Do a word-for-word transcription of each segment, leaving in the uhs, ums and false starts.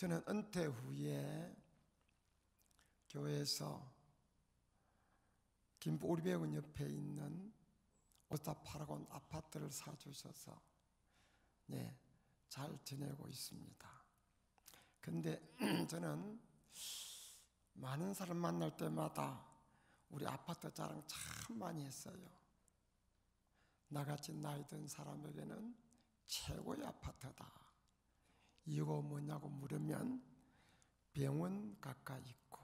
저는 은퇴 후에 교회에서 김포 우리배원 옆에 있는 오스타파라곤 아파트를 사주셔서 네, 잘 지내고 있습니다. 근데 저는 많은 사람 만날 때마다 우리 아파트 자랑 참 많이 했어요. 나같이 나이 든 사람에게는 최고의 아파트다. 이유가 뭐냐고 물으면 병원 가까이 있고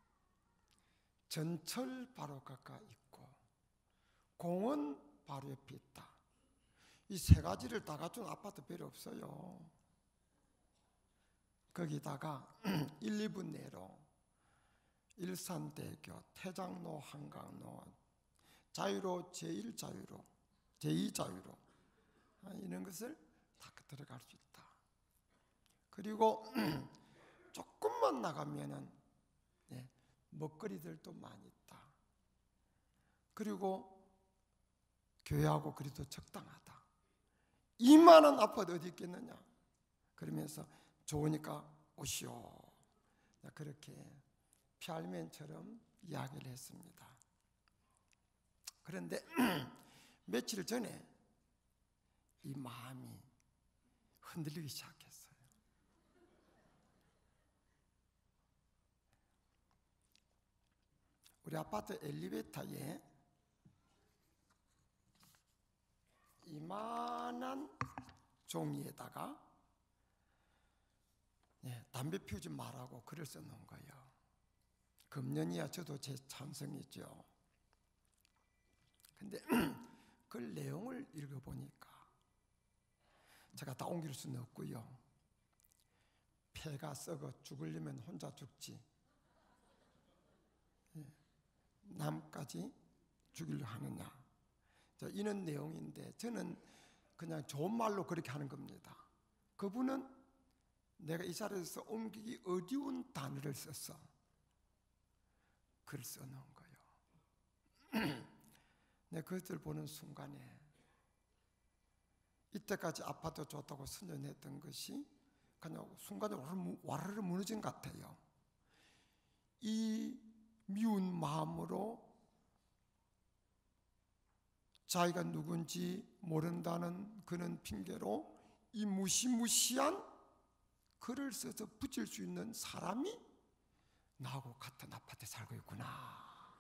전철 바로 가까이 있고 공원 바로 옆에 있다. 이 세 가지를 다 갖춘 아파트 별로 없어요. 거기다가 일, 이 분 내로 일산대교, 태장로, 한강로, 자유로, 제일 자유로, 제이 자유로 이런 것을 다 들어갈 수 있다. 그리고 조금만 나가면은 네, 먹거리들도 많이 있다. 그리고 교회하고 그래도 적당하다. 이만한 아파트 어디 있겠느냐? 그러면서 좋으니까 오시오. 그렇게 피알맨처럼 이야기를 했습니다. 그런데 며칠 전에 이 마음이 흔들리기 시작했어요. 우리 아파트 엘리베이터에 이만한 종이에다가 예, 담배 피우지 말라고 글을 써놓은 거예요. 금년이야 저도 제 찬성이죠. 근데 그 내용을 읽어보니까 제가 다 옮길 수는 없고요. 폐가 썩어 죽으려면 혼자 죽지 예, 남까지 죽이려 하느냐. 이런 내용인데 저는 그냥 좋은 말로 그렇게 하는 겁니다. 그분은 내가 이 자리에서 옮기기 어려운 단어를 써서 글을 써놓은 거예요. 내 그것을 보는 순간에 이때까지 아파트 좋다고 선전했던 것이 그냥 순간에 와르르 무너진 것 같아요. 이 미운 마음으로 자기가 누군지 모른다는 그런 핑계로 이 무시무시한 글을 써서 붙일 수 있는 사람이 나하고 같은 아파트에 살고 있구나.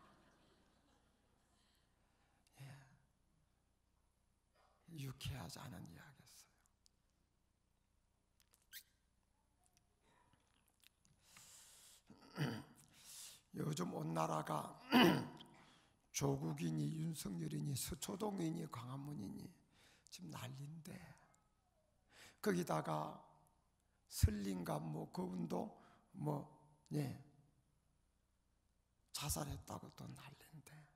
예. 유쾌하지 않은 이야기였어요. 요즘 온 나라가 조국이니 윤석열이니 서초동이니 광화문이니 지금 난리인데 거기다가 설린가 뭐 그분도 뭐 예, 자살했다고 또 난리인데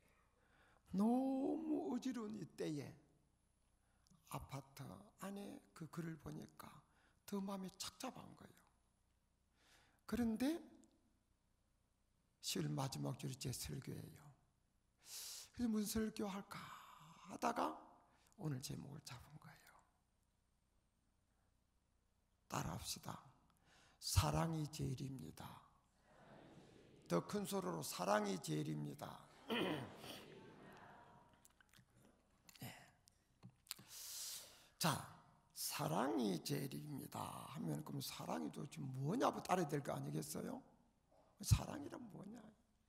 너무 어지러운 이때에 아파트 안에 그 글을 보니까 더 마음이 착잡한 거예요. 그런데 시월 마지막 줄이 제 설교예요. 그래서 무슨 설교 할까 하다가 오늘 제목을 잡은 거예요. 따라합시다. 사랑이 제일입니다. 더 큰 소리로 사랑이 제일입니다. 네. 자, 사랑이 제일입니다 하면 그럼 사랑이 도대체 뭐냐고 따라야 될 거 아니겠어요? 사랑이란 뭐냐?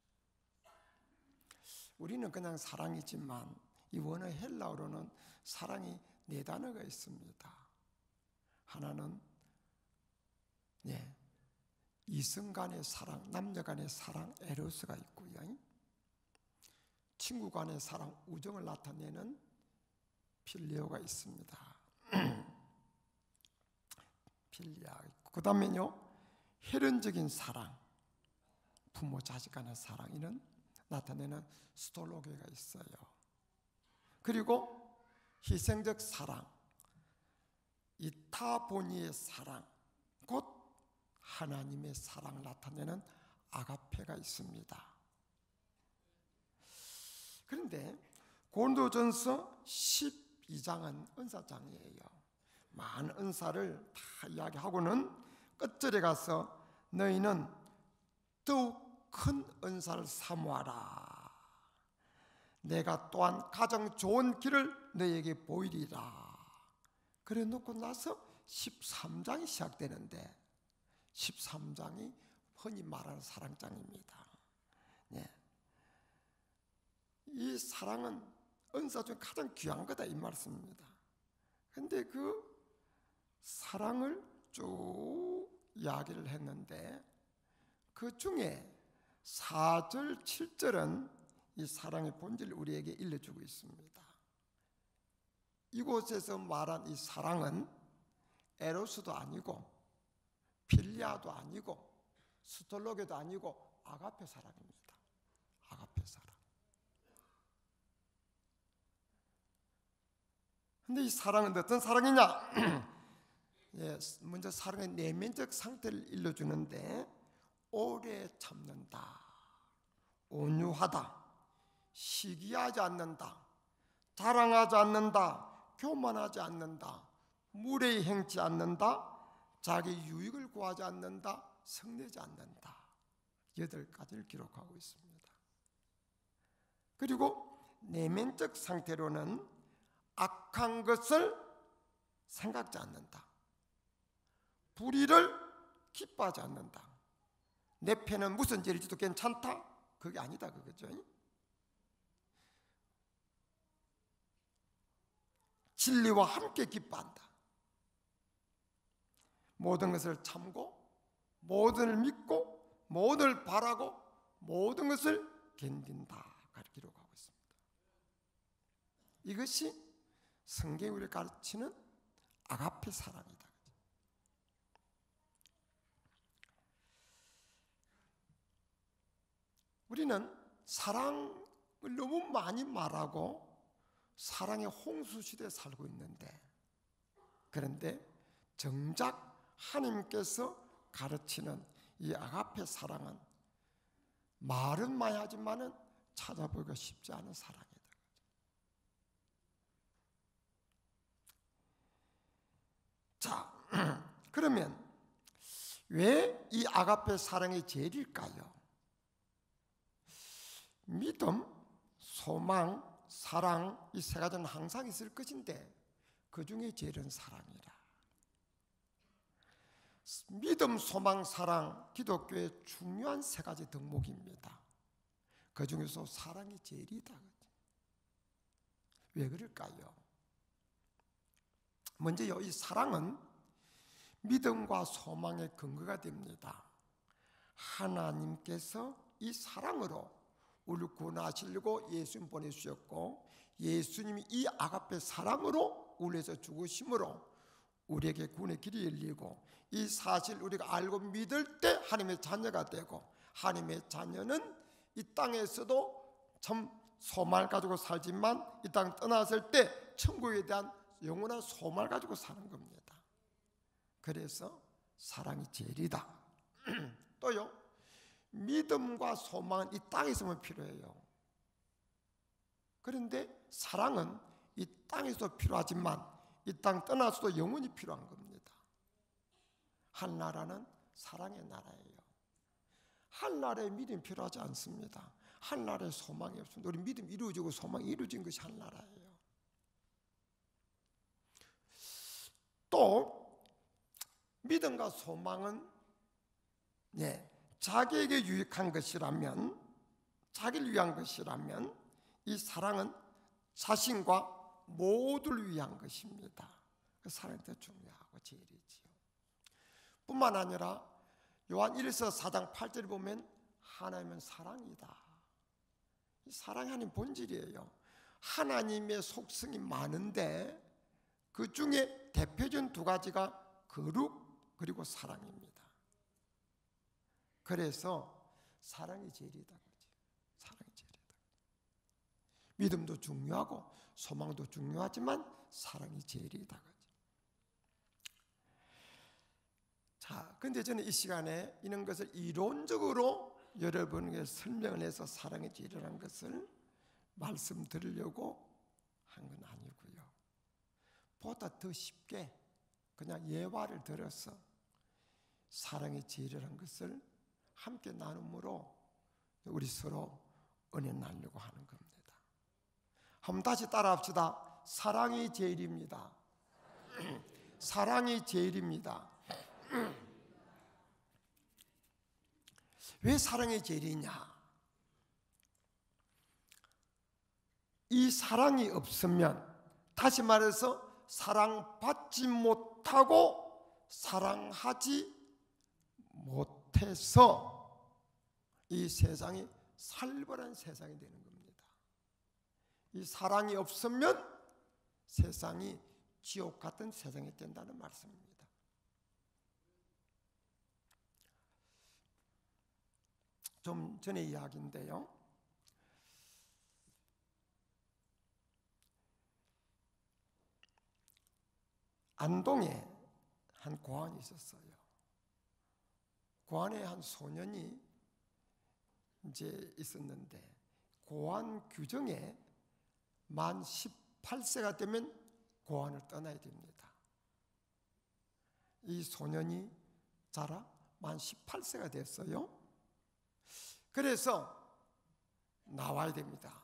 우리는 그냥 사랑이지만 이 원어 헬라어로는 사랑이 네 단어가 있습니다. 하나는 네, 이성 간의 사랑, 남녀 간의 사랑, 에로스가 있고요. 친구 간의 사랑, 우정을 나타내는 필리오가 있습니다. 필리아 있고, 그 다음에요, 혈연적인 사랑, 부모 자식 간의 사랑, 이런 나타내는 스톨로게가 있어요. 그리고 희생적 사랑, 이타보니의 사랑, 곧 하나님의 사랑을 나타내는 아가페가 있습니다. 그런데 고린도전서 십이 장은 은사장이에요. 많은 은사를 다 이야기하고는 끝절에 가서 너희는 더욱 큰 은사를 사모하라. 내가 또한 가장 좋은 길을 너희에게 보이리라. 그래 놓고 나서 십삼 장이 시작되는데 십삼 장이 흔히 말하는 사랑장입니다. 예. 이 사랑은 은사 중 가장 귀한 거다 이 말씀입니다. 근데 그 사랑을 쭉 이야기를 했는데 그 중에 사 절, 칠 절은 이 사랑의 본질을 우리에게 일러주고 있습니다. 이곳에서 말한 이 사랑은 에로스도 아니고 필리아도 아니고 스톨로게도 아니고 아가페 사랑입니다. 아가페 사랑. 근데 이 사랑은 어떤 사랑이냐? 예, 먼저 사랑의 내면적 상태를 일러주는데 오래 참는다, 온유하다, 시기하지 않는다, 자랑하지 않는다, 교만하지 않는다, 무례히 행치 않는다, 자기 유익을 구하지 않는다, 성내지 않는다. 여덟 가지를 기록하고 있습니다. 그리고 내면적 상태로는 악한 것을 생각지 않는다, 불의를 기뻐하지 않는다, 내 편은 무슨 죄일지도 괜찮다, 그게 아니다 그거죠. 진리와 함께 기뻐한다. 모든 것을 참고, 모든 것을 믿고, 모든 것을 바라고, 모든 것을 견딘다 기록하고 있습니다. 이것이 성경이 우리를 가르치는 아가페 사랑이다. 우리는 사랑을 너무 많이 말하고 사랑의 홍수 시대에 살고 있는데, 그런데 정작 하나님께서 가르치는 이 아가페 사랑은 말은 많이 하지만은 찾아보기가 쉽지 않은 사랑이다. 자, 그러면 왜 이 아가페 사랑이 제일일까요? 믿음, 소망, 사랑, 이 세 가지는 항상 있을 것인데 그 중에 제일은 사랑이라. 믿음, 소망, 사랑, 기독교의 중요한 세 가지 덕목입니다. 그 중에서 사랑이 제일이다. 왜 그럴까요? 먼저요, 이 사랑은 믿음과 소망의 근거가 됩니다. 하나님께서 이 사랑으로 우리를 구원하시려고 예수님 보내주셨고, 예수님이 이 아가페 사랑으로 우리에서 죽으심으로 우리에게 구원의 길이 열리고, 이 사실 우리가 알고 믿을 때 하나님의 자녀가 되고, 하나님의 자녀는 이 땅에서도 참 소망을 가지고 살지만 이 땅 떠났을 때 천국에 대한 영원한 소망을 가지고 사는 겁니다. 그래서 사랑이 제일이다. 또요, 믿음과 소망은 이 땅에서만 필요해요. 그런데 사랑은 이 땅에서도 필요하지만 이 땅 떠나서도 영원히 필요한 겁니다. 한 나라는 사랑의 나라예요. 한 나라에 믿음이 필요하지 않습니다. 한 나라에 소망이 없습니다. 우리 믿음이 이루어지고 소망이 이루어진 것이 한 나라예요. 또 믿음과 소망은 예, 자기에게 유익한 것이라면, 자기를 위한 것이라면 이 사랑은 자신과 모두를 위한 것입니다. 그 사랑이 더 중요하고 제일이지요. 뿐만 아니라 요한 일서 사 장 팔 절에 보면 하나님은 사랑이다. 이 사랑이 하나님 본질이에요. 하나님의 속성이 많은데 그 중에 대표적인 두 가지가 거룩 그리고 사랑입니다. 그래서 사랑이 제일이다. 사랑이 제일이다. 믿음도 중요하고 소망도 중요하지만 사랑이 제일이다. 자, 근데 저는 이 시간에 이런 것을 이론적으로 여러분에게 설명을 해서 사랑의 제일이라는 것을 말씀드리려고 한 건 아니고요. 보다 더 쉽게 그냥 예화를 들어서 사랑의 제일이라는 것을 함께 나눔으로 우리 서로 은혜 나누려고 하는 겁니다. 한번 다시 따라합시다. 사랑이 제일입니다. 사랑이 제일입니다. 왜 사랑이 제일이냐? 이 사랑이 없으면, 다시 말해서 사랑받지 못하고 사랑하지 못해서 이 세상이 살벌한 세상이 되는 겁니다. 이 사랑이 없으면 세상이 지옥 같은 세상이 된다는 말씀입니다. 좀 전의 이야기인데요, 안동에 한 고아원이 있었어요. 고아원에 한 소년이 이제 있었는데, 고아원 규정에 만 십팔 세가 되면 고아원을 떠나야 됩니다. 이 소년이 자라 만 십팔 세가 됐어요. 그래서 나와야 됩니다.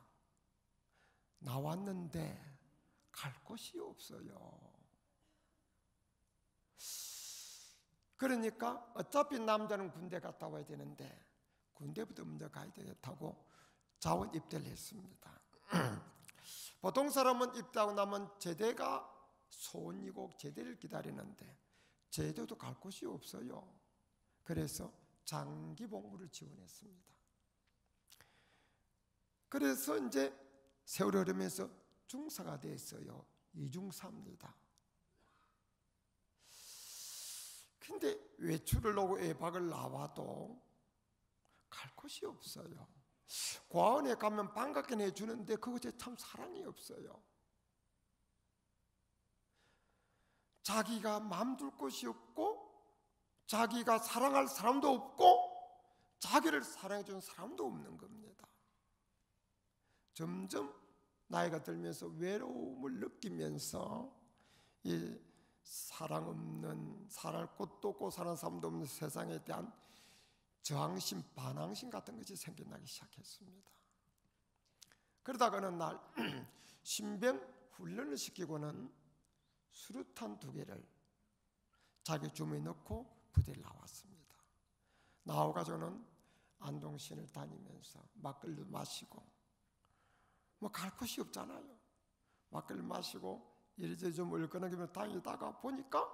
나왔는데 갈 곳이 없어요. 그러니까 어차피 남자는 군대 갔다 와야 되는데 군대부터 먼저 가야 되겠다고 자원 입대를 했습니다. 보통 사람은 입대하고 나면 제대가 소원이고 제대를 기다리는데 제대도 갈 곳이 없어요. 그래서 장기 복무를 지원했습니다. 그래서 이제 세월이 흐르면서 중사가 됐어요. 이중사입니다. 근데 외출을 하고 외박을 나와도 갈 곳이 없어요. 고아원에 가면 반갑게 내주는데 그것에 참 사랑이 없어요. 자기가 마음 둘 곳이 없고 자기가 사랑할 사람도 없고 자기를 사랑해 주는 사람도 없는 겁니다. 점점 나이가 들면서 외로움을 느끼면서 이 사랑 없는, 사랑할 곳도 없고 사랑하는 사람도 없는 세상에 대한 저항심, 반항심 같은 것이 생겨나기 시작했습니다. 그러다가 어느 날 신병 훈련을 시키고는 수류탄 두 개를 자기 주머니에 넣고 부대에 나왔습니다. 나와가지고는 안동시를 다니면서 막걸리도 마시고, 뭐 갈 곳이 없잖아요. 막걸리 마시고 이리저리 좀 얼큰하게 다니다가 보니까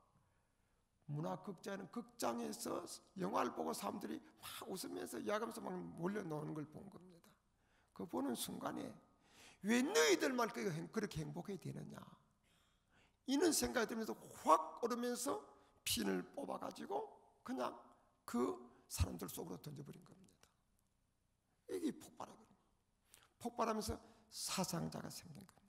문화극장은 극장에서 영화를 보고 사람들이 막 웃으면서 이야기하면서 막 몰려노는 걸 본 겁니다. 그 보는 순간에 왜 너희들만 그렇게 행복해야 되느냐, 이런 생각이 들면서 확 오르면서 핀을 뽑아가지고 그냥 그 사람들 속으로 던져버린 겁니다. 이게 폭발하거든요. 폭발하면서 사상자가 생긴 겁니다.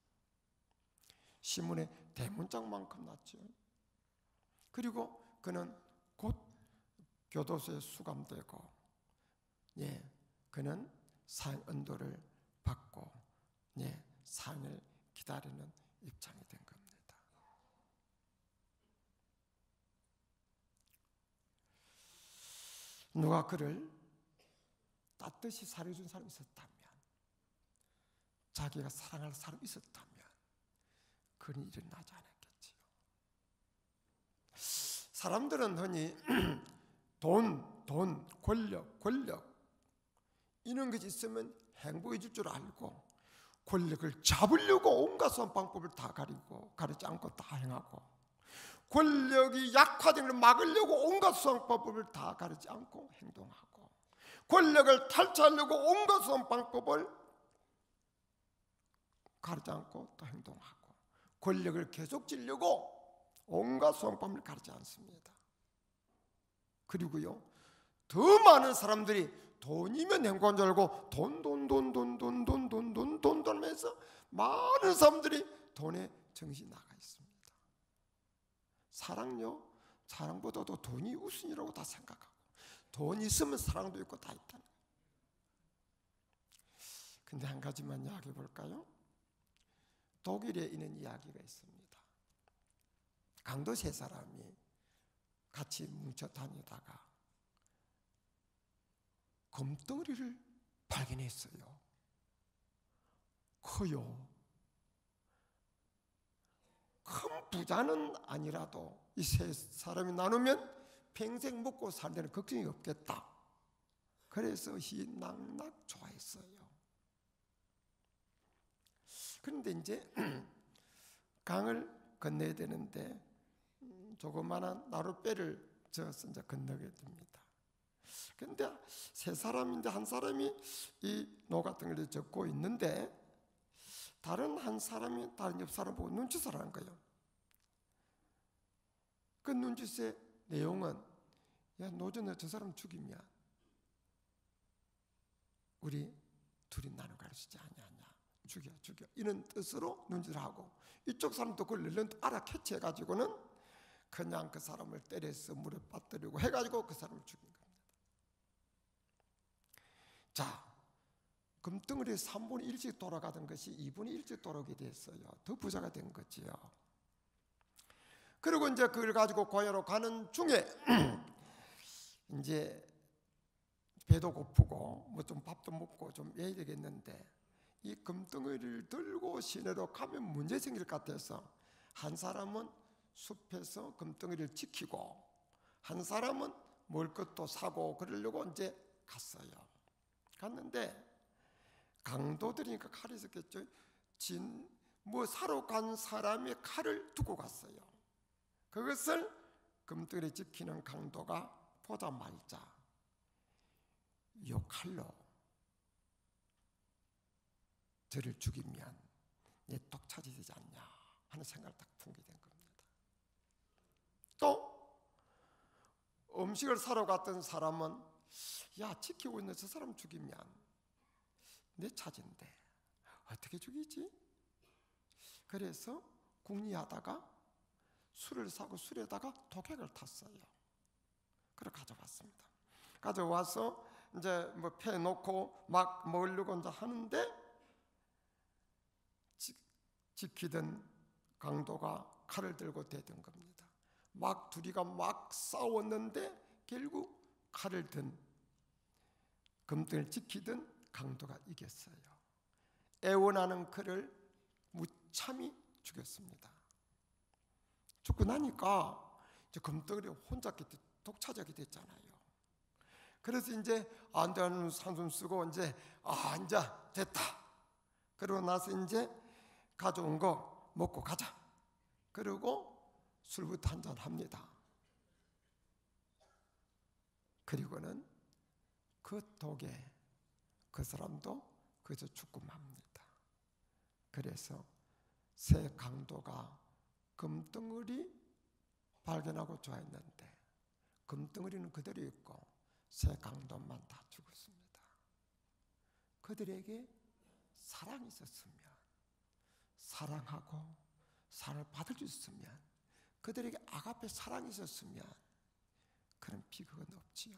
신문에 대문짝만큼 났죠. 그리고 그는 곧 교도소에 수감되고, 예, 그는 사형 언도를 받고, 예, 사형을 기다리는 입장이 된 겁니다. 누가 그를 따뜻이 살해준 사람이 있었다면, 자기가 사랑할 사람이 있었다면 그런 일은 나지 않았겠지요. 사람들은 흔히 돈, 돈, 권력, 권력 이런 것이 있으면 행복해질 줄 알고 권력을 잡으려고 온갖 수한 방법을 다 가리고 가리지 않고 다 행하고, 권력이 약화되는 걸 막으려고 온갖 수한 방법을 다 가리지 않고 행동하고, 권력을 탈취하려고 온갖 수한 방법을 가리지 않고 또 행동하고, 권력을 계속 쥐려고 온갖 수단법을 가리지 않습니다. 그리고요, 더 많은 사람들이 돈이면 행복한 줄 알고 돈, 돈, 돈, 돈, 돈, 돈, 돈, 돈, 돈, 돈 하면서 많은 사람들이 돈에 정신이 나가 있습니다. 사랑요, 사랑보다도 돈이 우선이라고 다 생각하고, 돈 있으면 사랑도 있고 다 있다. 근데 한 가지만 이야기해 볼까요? 독일에 있는 이야기가 있습니다. 강도 세 사람이 같이 뭉쳐 다니다가 금덩어리를 발견했어요. 커요. 큰 부자는 아니라도 이 세 사람이 나누면 평생 먹고 살 데는 걱정이 없겠다. 그래서 희낙낙 좋아했어요. 그런데 이제 강을 건너야 되는데 조그마한 나룻배를 저어서 이제 건너게 됩니다. 그런데 세 사람인데 한 사람이 이 노 같은 걸 젓고 있는데 다른 한 사람이 다른 옆 사람 보고 눈짓을 하는 거예요. 그 눈짓의 내용은 야, 노전에 저 사람 죽이면 우리 둘이 나눠 갈 수 있지 않냐, 죽여 죽여 이런 뜻으로 눈짓을 하고, 이쪽 사람도 그걸 얼른 알아캐치해 가지고는 그냥 그 사람을 때려서 물에 빠뜨리고 해가지고 그 사람을 죽인 겁니다. 자, 금덩어리 삼분의 일씩 돌아가던 것이 이분의 일씩 돌아오게 됐어요. 더 부자가 된 거지요. 그리고 이제 그걸 가지고 고향으로 가는 중에 이제 배도 고프고 뭐 좀 밥도 먹고 좀 해야 되겠는데 이 금덩어리를 들고 시내로 가면 문제 생길 것 같아서 한 사람은 숲에서 금덩어리를 지키고 한 사람은 먹을 것도 사고 그러려고 이제 갔어요. 갔는데 강도들이니까 칼이 있었겠죠. 진, 뭐 사러 간 사람의 칼을 두고 갔어요. 그것을 금덩어리 지키는 강도가 보다 말자 요 칼로 저를 죽이면 내 독차지 되지 않냐 하는 생각을 딱 품게 된 겁니다. 또 음식을 사러 갔던 사람은 야, 지키고 있는 저 사람 죽이면 내 차지인데 어떻게 죽이지? 그래서 궁리하다가 술을 사고 술에다가 독약을 탔어요. 그걸 가져왔습니다. 가져와서 이제 뭐 패놓고 막 먹으려고 이제 하는데 지, 지키던 강도가 칼을 들고 대든 겁니다. 막 둘이가 막 싸웠는데 결국 칼을 든 금등을 지키던 강도가 이겼어요. 애원하는 그를 무참히 죽였습니다. 죽고 나니까 이제 금덩어리 혼자 독차지하게 됐잖아요. 그래서 이제 안대하는 산숨 쓰고 이제 아 이제 됐다. 그러고 나서 이제 가져온 거 먹고 가자. 그리고 술부터 한잔 합니다. 그리고는 그 독에 그 사람도 그저 죽고 맙니다. 그래서 새 강도가 금덩어리 발견하고 좋아했는데 금덩어리는 그대로 있고 새 강도만 다 죽었습니다. 그들에게 사랑이 있었으면, 사랑하고 사랑을 받을 수 있으면, 그들에게 아가페 사랑이 있었으면 그런 비극은 없지요.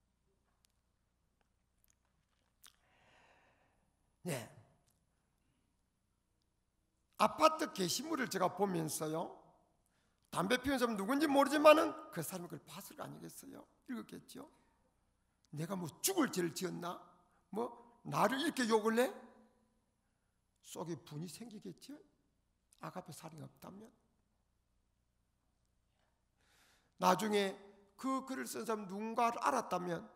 네, 아파트 게시물을 제가 보면서요, 담배 피우는 사람 누군지 모르지만은 그 사람이 그걸 봤을 거 아니겠어요? 읽었겠죠? 내가 뭐 죽을 죄를 지었나? 뭐 나를 이렇게 욕을 해? 속에 분이 생기겠죠? 아가페 사랑이 없다면. 나중에 그 글을 쓴 사람 누군가를 알았다면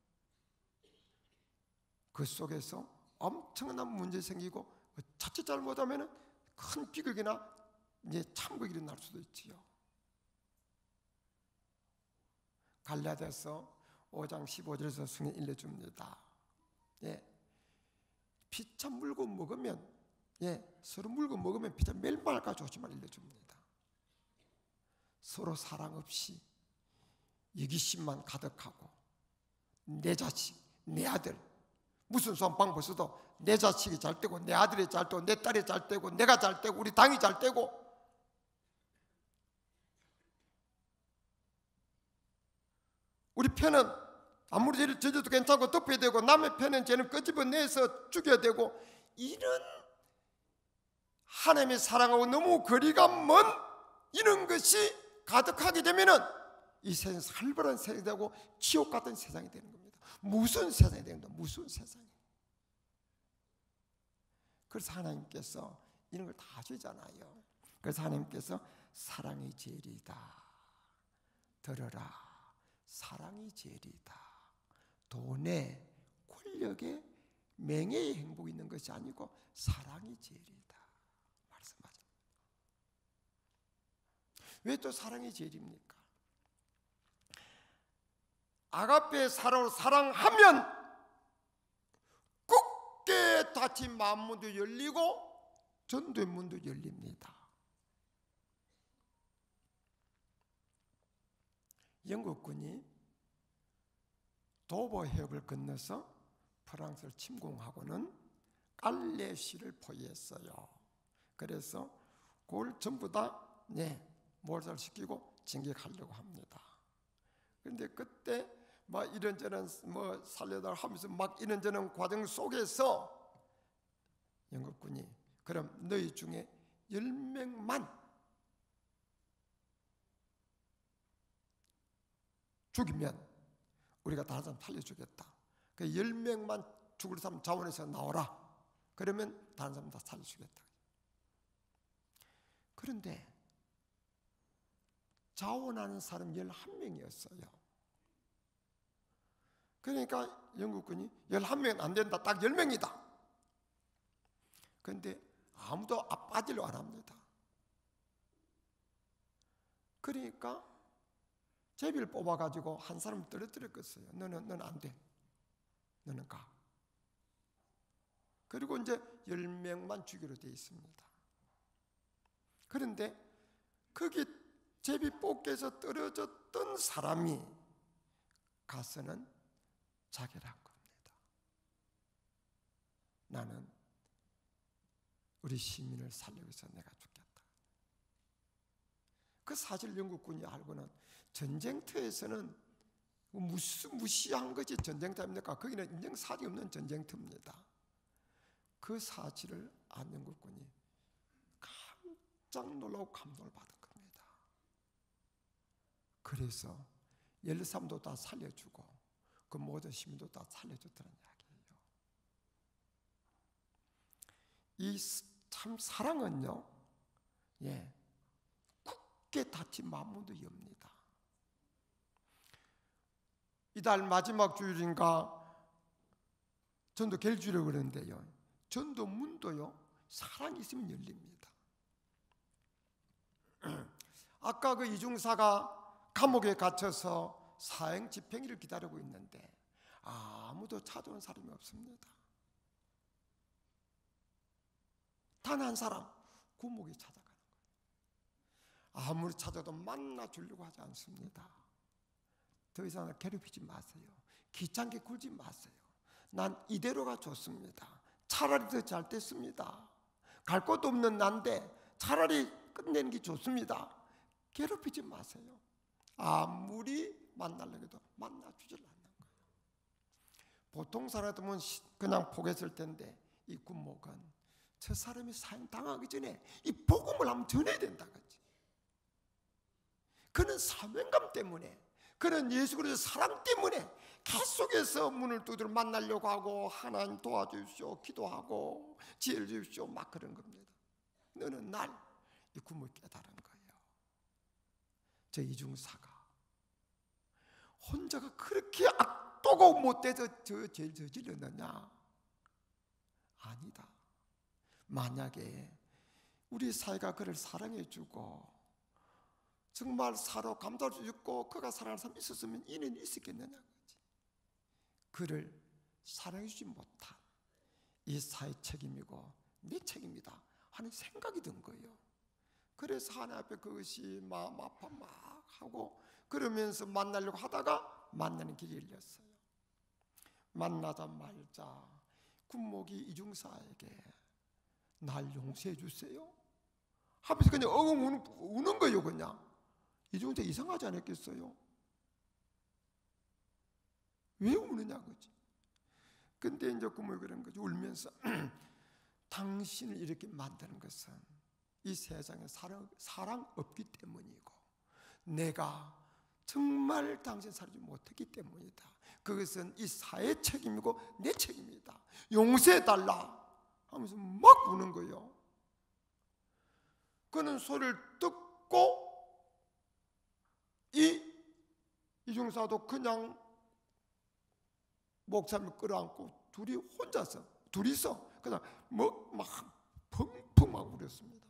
그 속에서 엄청난 문제 생기고 자칫 잘못하면 큰 비극이나 이제 참극이 일어날 수도 있지요. 갈라디아서 오 장 십오 절에서 승리 일러줍니다. 예, 피차 물고 먹으면, 예, 서로 물고 먹으면 피차 멸망할까 조심을 일러줍니다. 서로 사랑 없이 이기심만 가득하고 내 자식, 내 아들, 무슨 수한 방법 써도 내 자식이 잘 되고 내 아들이 잘 되고 내 딸이 잘 되고 내가 잘 되고 우리 당이 잘 되고, 우리 편은 아무리 죄를 저져도 괜찮고 덮어야 되고 남의 편은 죄는 끄집어내서 죽여야 되고, 이런 하나님의 사랑하고 너무 거리가 먼 이런 것이 가득하게 되면은 이 세상 살벌한 세상이 되고 지옥 같은 세상이 되는 겁니다. 무슨 세상이 되는 겁니다. 무슨 세상이. 그래서 하나님께서 이런 걸 다 주잖아요. 그래서 하나님께서 사랑이 제일이다. 들어라. 사랑이 제일이다. 돈에 권력에 명예의 행복이 있는 것이 아니고 사랑이 제일이다. 말씀하죠. 왜 또 사랑이 제일입니까? 아가페 사랑으로 사랑하면 굳게 닫힌 마음문도 열리고 전도의 문도 열립니다. 영국군이 도보 해협을 건너서 프랑스를 침공하고는 깔레시를 포위했어요. 그래서 그걸 전부 다 네, 몰살시키고 진격하려고 합니다. 그런데 그때 뭐 이런저런 뭐 살려달라 하면서 막 이런저런 과정 속에서 영국군이 그럼 너희 중에 열 명만 죽이면 우리가 다른 사람 살려주겠다. 그 열 명만 죽을 사람 자원에서 나오라. 그러면 다른 사람 다 살려주겠다. 그런데 자원하는 사람 열한 명이었어요. 그러니까 영국군이 열한 명은 안 된다. 딱 열 명이다. 그런데 아무도 빠지려고 안 합니다. 그러니까 제비를 뽑아가지고 한 사람을 떨어뜨렸겠어요. 너는, 너는 안 돼. 너는 가. 그리고 이제 열 명만 죽이로 되어 있습니다. 그런데 거기 제비 뽑기에서 떨어졌던 사람이 가서는 자결한 겁니다. 나는 우리 시민을 살리기 위해서 내가 죽겠다. 그 사실 영국군이 알고는 전쟁터에서는 무시, 무시한 것이 전쟁터입니까? 거기는 인정사정이 없는 전쟁터입니다. 그 사실을 안 영국군이 깜짝 놀라고 감동을 받은 겁니다. 그래서 예루살렘도 다 살려주고 그 모든 시민도 다 살려줬다는 이야기예요. 이 참 사랑은요, 예, 굳게 닫힌 마음문도 엽니다. 이달 마지막 주일인가 전도 결주라고 그러는데요, 전도 문도요 사랑이 있으면 열립니다. 아까 그 이중사가 감옥에 갇혀서 사형 집행일을 기다리고 있는데 아무도 찾아온 사람이 없습니다. 단 한 사람, 구목이 찾아가는 거예요. 아무리 찾아도 만나주려고 하지 않습니다. 더 이상 괴롭히지 마세요. 귀찮게 굴지 마세요. 난 이대로가 좋습니다. 차라리 더 잘 됐습니다. 갈 곳도 없는 난데 차라리 끝내는 게 좋습니다. 괴롭히지 마세요. 아무리 만나려고 해도 만나주질 않는 거예요. 보통 사람들은 그냥 포기했을 텐데 이 군목은 저 사람이 사형 당하기 전에 이 복음을 한번 전해야 된다 그지. 그는 사명감 때문에, 그는 예수 그리스도의 사랑 때문에 계속해서 문을 두드려 만나려고 하고 하나님 도와주십시오 기도하고 지혜를 주십시오 막 그런 겁니다. 너는 날 이 군목이 깨달은 거예요. 저 이중사가 혼자가 그렇게 악도고 못돼서 저 죄를 저질렀느냐? 아니다. 만약에 우리 사회가 그를 사랑해주고 정말 사로 감사해주고 그가 사랑하는 사람이 있었으면 이는 있었겠느냐 그지. 그를 사랑해주지 못한 이 사회 책임이고 내 책임이다 하는 생각이 든 거예요. 그래서 하나님 앞에 그것이 마음 아파 막 하고 그러면서 만나려고 하다가 만나는 길이 열렸어요. 만나자마자 군목이 이중사에게 날 용서해 주세요 하면서 그냥 엉엉 우는, 우는 거예요. 그냥 이중사 이상하지 않았겠어요? 왜 우느냐 그지. 근데 이제 군목이 그런 거죠. 울면서 당신을 이렇게 만드는 것은 이 세상에 사랑, 사랑 없기 때문이고 내가 정말 당신 살지 못했기 때문이다. 그것은 이 사회의 책임이고 내 책임이다. 용서해달라 하면서 막 우는 거예요. 그는 소리를 듣고 이 이중사도 그냥 목사님을 끌어안고 둘이 혼자서 둘이서 그냥 뭐 막 펑펑 막 울었습니다.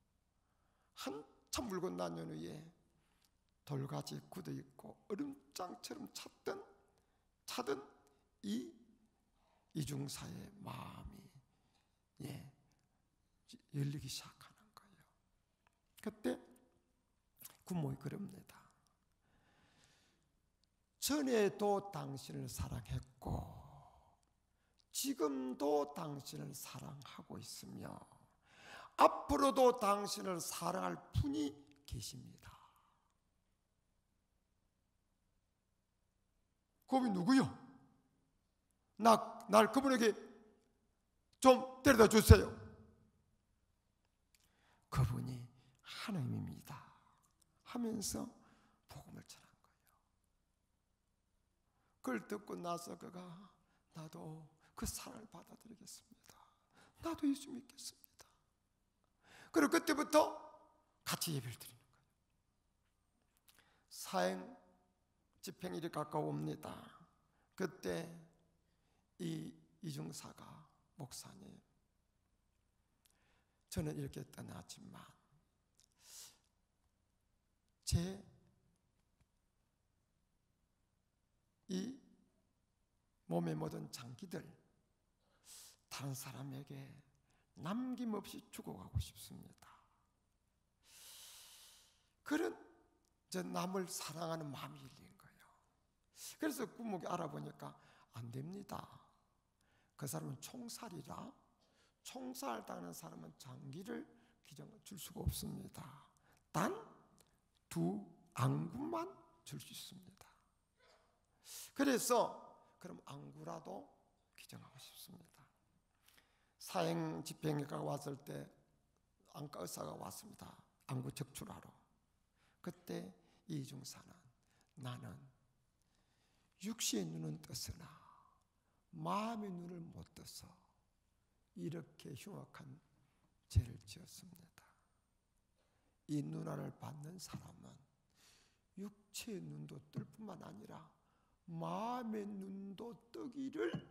한참 울고 난 후에 돌같이 굳어 있고 얼음장처럼 찼던 차던 이 이중사의 마음이 예 열리기 시작하는 거예요. 그때 구목이 그럽니다. 전에도 당신을 사랑했고 지금도 당신을 사랑하고 있으며 앞으로도 당신을 사랑할 분이 계십니다. 그분이 누구요? 나, 날 그분에게 좀 데려다 주세요. 그분이 하나님입니다 하면서 복음을 전한 거예요. 그걸 듣고 나서 그가 나도 그 사랑을 받아들이겠습니다. 나도 예수 믿겠습니다. 그리고 그때부터 같이 예배를 드리는 거예요. 사행 집행일이 가까워옵니다. 그때 이 이중사가 목사님, 저는 이렇게 떠나지만 제 이 몸의 모든 장기들 다른 사람에게 남김없이 죽어가고 싶습니다. 그런 저 남을 사랑하는 마음이 열린 거예요. 그래서 구목이 알아보니까 안 됩니다. 그 사람은 총살이라 총살당하는 사람은 장기를 기정을 줄 수가 없습니다. 단 두 안구만 줄 수 있습니다. 그래서 그럼 안구라도 기정하고 싶습니다. 사행 집행회가 왔을 때 안과 의사가 왔습니다. 안구 적출하러. 그때 이중사는 나는 육신의 눈은 떴으나 마음의 눈을 못 떠서 이렇게 흉악한 죄를 지었습니다. 이 눈알을 받는 사람은 육체의 눈도 뜰 뿐만 아니라 마음의 눈도 뜨기를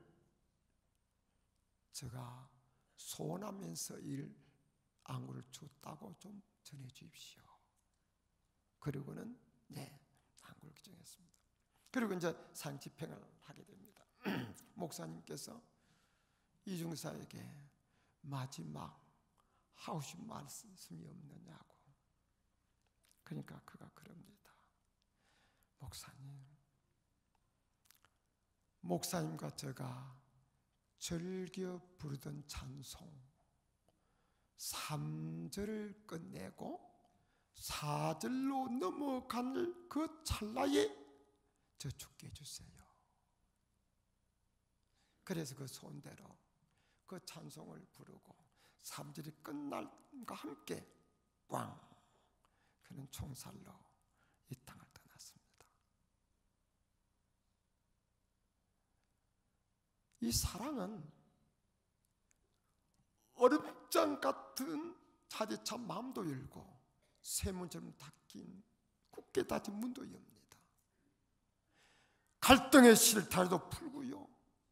제가 소원하면서 이 안구를 줬다고 좀 전해 주십시오. 그리고는 네, 안구를 기증했습니다. 그리고 이제 산 집행을 하게 됩니다. 목사님께서 이중사에게 마지막 하고 싶은 말씀이 없느냐고. 그러니까 그가 그럽니다. 목사님, 목사님과 제가 즐겨 부르던 찬송 삼 절을 끝내고 사 절로 넘어갈 그 찰나에 저 죽게 해주세요. 그래서 그 손대로 그 찬송을 부르고 삼 절이 끝날과 함께 꽝! 그는 총살로 이 땅을 떠났습니다. 이 사랑은 얼음장 같은 차디찬 마음도 열고 쇠문처럼 닫힌 굳게 닫힌 문도 엽니다. 갈등의 실타래도 풀고요,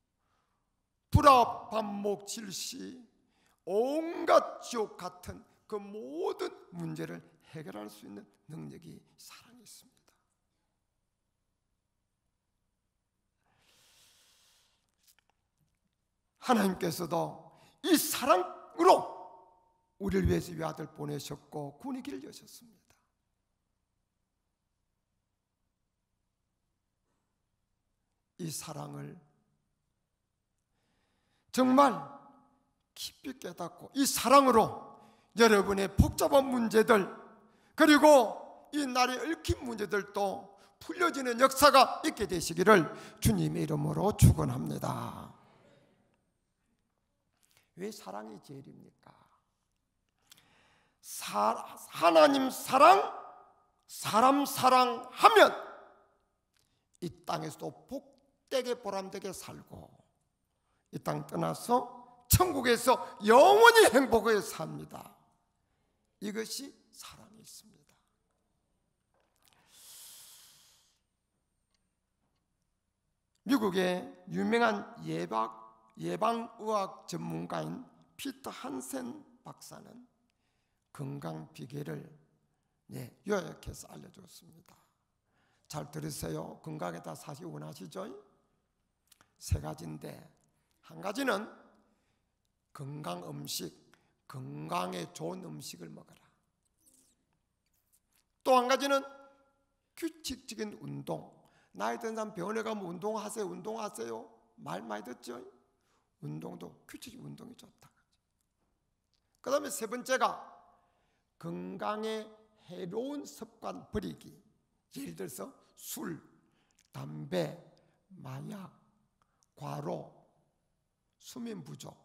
불화, 반목, 질시, 온갖 지옥 같은 그 모든 문제를 해결할 수 있는 능력이 사랑에 있습니다. 하나님께서도 이 사랑으로 우리를 위해서 외아들 보내셨고 구원의 길을 여셨습니다. 이 사랑을 정말 깊이 깨닫고 이 사랑으로 여러분의 복잡한 문제들 그리고 이 날에 얽힌 문제들도 풀려지는 역사가 있게 되시기를 주님의 이름으로 축원합니다. 왜 사랑이 제일입니까? 사, 하나님 사랑, 사람 사랑하면 이 땅에서도 복되게 보람되게 살고 이 땅 떠나서 천국에서 영원히 행복하게 삽니다. 이것이 사랑이 있습니다. 미국의 유명한 예방, 예방의학 전문가인 피터 한센 박사는 건강 비결을 네, 요약해서 알려줬습니다. 잘 들으세요. 건강에 다 사실 원하시죠? 세 가지인데, 한 가지는 건강 음식, 건강에 좋은 음식을 먹어라. 또 한 가지는 규칙적인 운동. 나이 든 사람 병원에 가면 운동하세요, 운동하세요 말 많이 듣죠? 운동도 규칙적인 운동이 좋다. 그 다음에 세 번째가 건강에 해로운 습관 버리기. 예를 들어서 술, 담배, 마약, 과로, 수면 부족.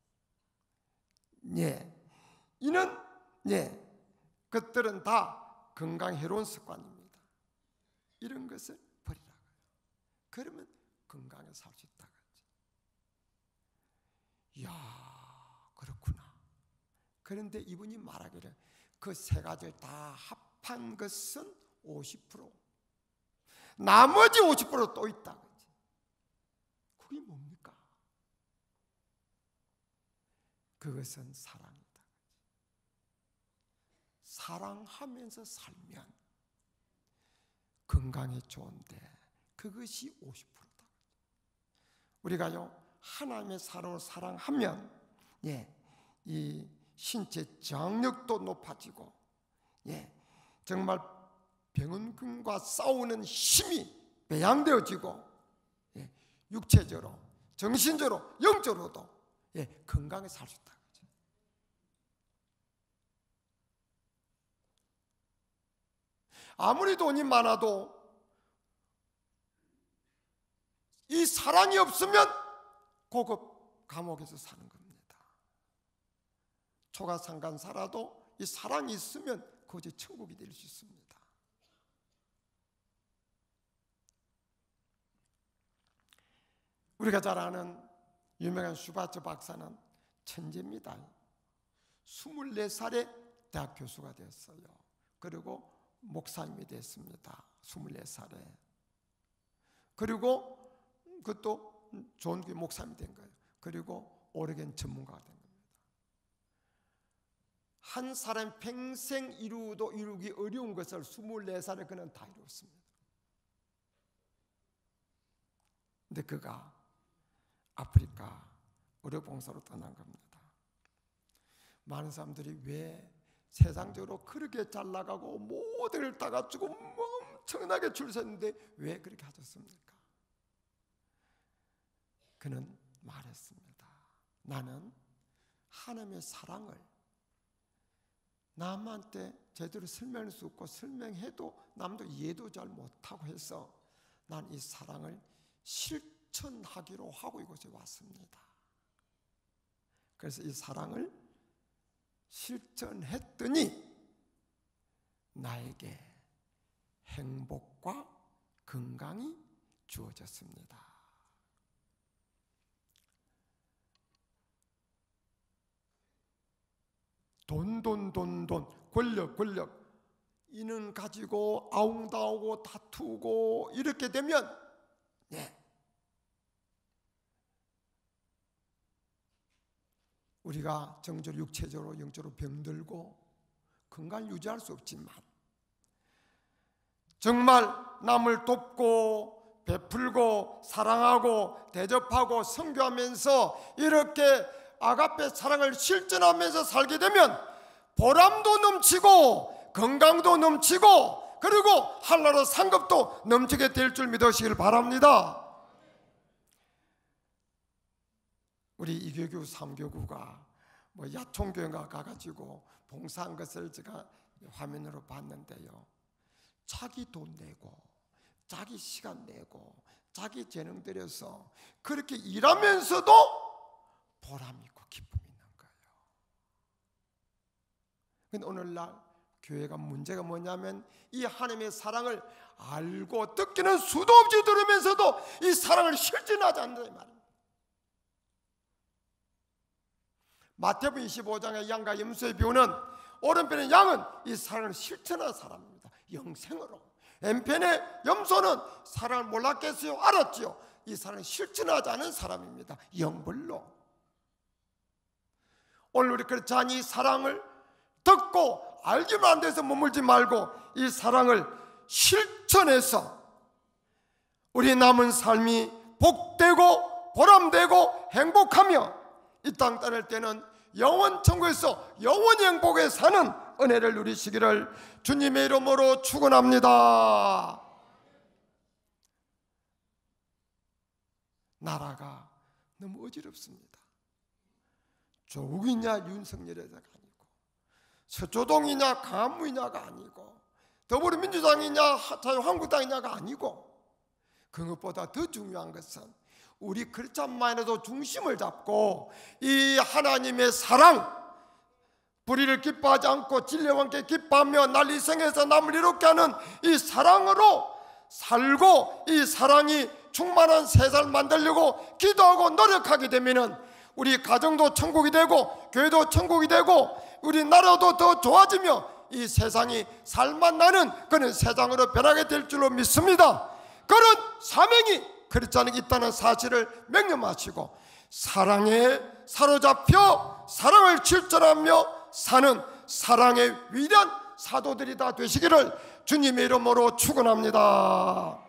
예, 이는 예, 것들은 다 건강에 해로운 습관입니다. 이런 것을 버리라고요. 그러면 건강에 살 수 있다. 이야, 그렇구나. 그런데 이분이 말하기를 그 세 가지를 다 합한 것은 오십 퍼센트, 나머지 오십 퍼센트 또 있다. 그게 뭡니까? 그것은 사랑이다. 사랑하면서 살면 건강에 좋은데 그것이 오십 퍼센트다. 우리가요 하나님의 사랑으로 사랑하면 예, 이 신체 정력도 높아지고 예, 정말 병원균과 싸우는 힘이 배양되어지고 예, 육체적으로, 정신적으로, 영적으로도 예, 건강에 살 수 있다. 아무리 돈이 많아도 이 사랑이 없으면 고급 감옥에서 사는 겁니다. 초가상간 살아도 이 사랑이 있으면 거기 천국이 될 수 있습니다. 우리가 잘 아는 유명한 슈바츠 박사는 천재입니다. 스물네 살에 대학 교수가 됐어요. 그리고 목사님이 됐습니다. 스물네 살에. 그리고 그것도 좋은 교회 목사님이 된 거예요. 그리고 오래된 전문가가 된 겁니다. 한 사람 평생 이루도 이루기 어려운 것을 스물네 살에 그는 다 이루었습니다. 근데 그가 아프리카 의료봉사로 떠난 겁니다. 많은 사람들이 왜 세상적으로 그렇게 잘 나가고 모든 걸 다 갖추고 엄청나게 줄 섰는데 왜 그렇게 하셨습니까? 그는 말했습니다. 나는 하나님의 사랑을 남한테 제대로 설명할 수 없고 설명해도 남도 이해도 잘 못하고 해서 난 이 사랑을 실천하기로 하고 이곳에 왔습니다. 그래서 이 사랑을 실천했더니 나에게 행복과 건강이 주어졌습니다. 돈, 돈, 돈, 돈, 권력, 권력 이는 가지고 아웅다우고 다투고 이렇게 되면 네, 우리가 정적으로 육체적으로 영적으로 병들고 건강을 유지할 수 없지만 정말 남을 돕고 베풀고 사랑하고 대접하고 선교하면서 이렇게 아가페 사랑을 실천하면서 살게 되면 보람도 넘치고 건강도 넘치고 그리고 한나라 상급도 넘치게 될 줄 믿으시길 바랍니다. 우리 이교구 삼교구가 뭐 야총교회가 가가지고 봉사한 것을 제가 화면으로 봤는데요, 자기 돈 내고 자기 시간 내고 자기 재능 들여서 그렇게 일하면서도 보람 있고 기쁨이 있는 거예요. 근데 오늘날 교회가 문제가 뭐냐면 이 하나님의 사랑을 알고 듣기는 수도 없이 들으면서도 이 사랑을 실천하지 않는다 이 말입니다. 마태복음 이십오 장의 양과 염소의 비유는 오른편의 양은 이 사랑을 실천한 사람입니다. 영생으로. 왼편의 염소는 사랑을 몰랐겠어요? 알았지요? 이 사랑을 실천하지 않은 사람입니다. 영벌로. 오늘 우리 그렇지, 이 사랑을 듣고 알기만 안 돼서 머물지 말고 이 사랑을 실천해서 우리 남은 삶이 복되고 보람되고 행복하며 이 땅 떠날 때는 영원 천국에서 영원히 행복에 사는 은혜를 누리시기를 주님의 이름으로 축원합니다. 나라가 너무 어지럽습니다. 조국이냐 윤석열이냐가 아니고, 서초동이냐 강한무이냐가 아니고, 더불어민주당이냐 자유한국당이냐가 아니고, 그것보다 더 중요한 것은 우리 크리스찬만 해도 중심을 잡고 이 하나님의 사랑, 불의를 기뻐하지 않고 진리와 함께 기뻐하며 난리성에서 남을 이롭게 하는 이 사랑으로 살고 이 사랑이 충만한 세상을 만들려고 기도하고 노력하게 되면 우리 가정도 천국이 되고 교회도 천국이 되고 우리 나라도 더 좋아지며 이 세상이 살맛 나는 그런 세상으로 변하게 될 줄로 믿습니다. 그런 사명이 크리스찬에게 있다는 사실을 명념하시고 사랑에 사로잡혀 사랑을 실천하며 사는 사랑의 위대한 사도들이 다 되시기를 주님의 이름으로 축원합니다.